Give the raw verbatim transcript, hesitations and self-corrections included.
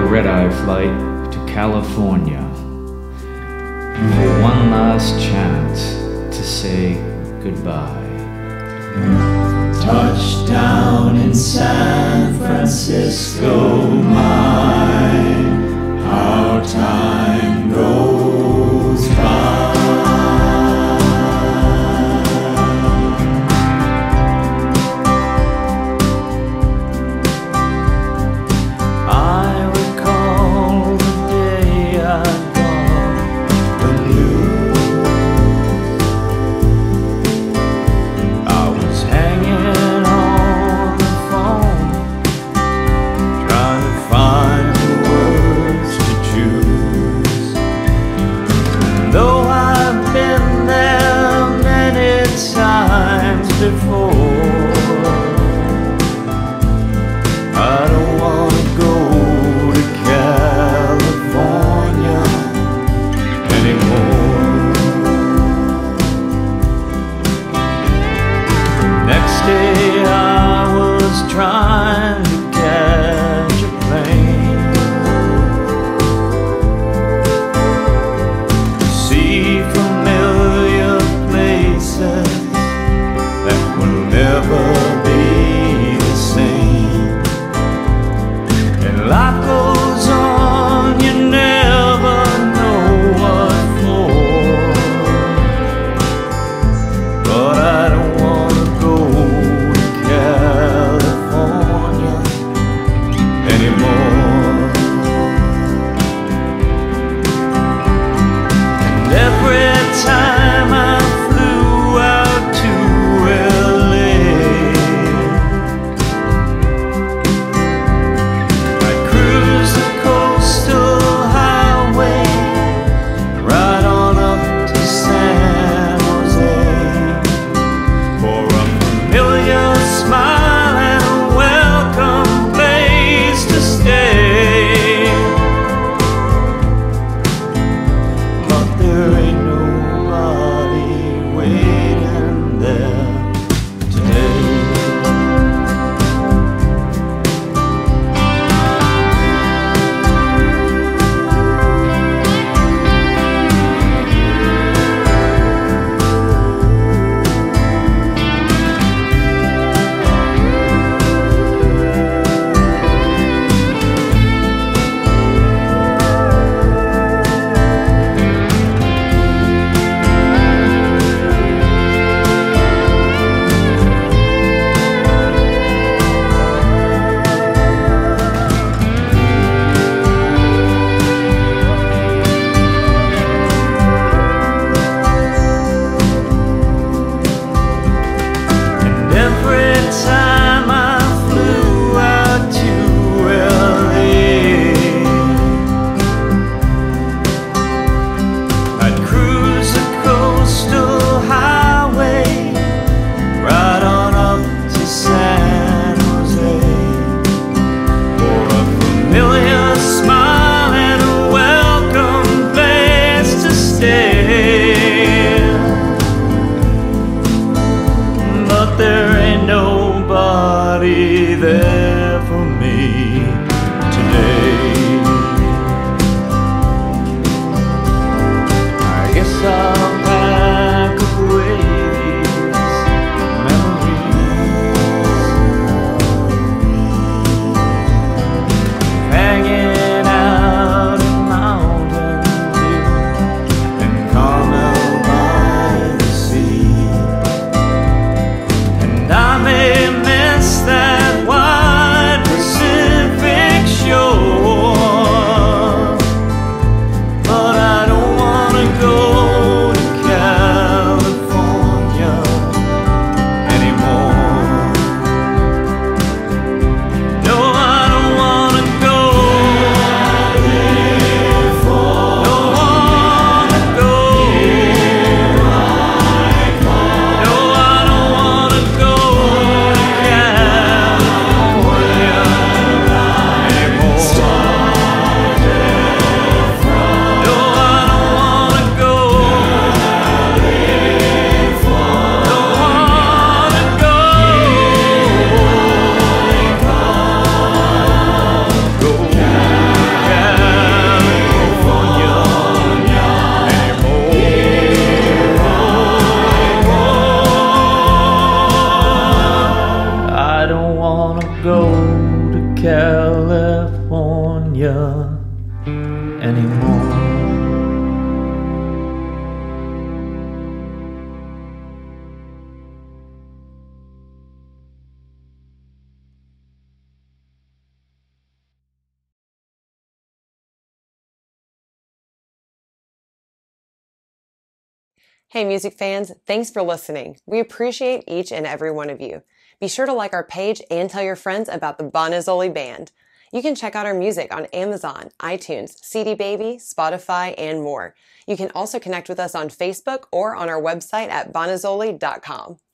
red-eye flight to California for one last chance to say goodbye. Touchdown in San Francisco, my, how time goes by. Before, I don't want to go to California anymore. The next day I was trying to catch a plane to see familiar places that were Hey music fans, thanks for listening. We appreciate each and every one of you. Be sure to like our page and tell your friends about the Bonazzoli Band. You can check out our music on Amazon, iTunes, C D Baby, Spotify, and more. You can also connect with us on Facebook or on our website at bonazzoli dot com.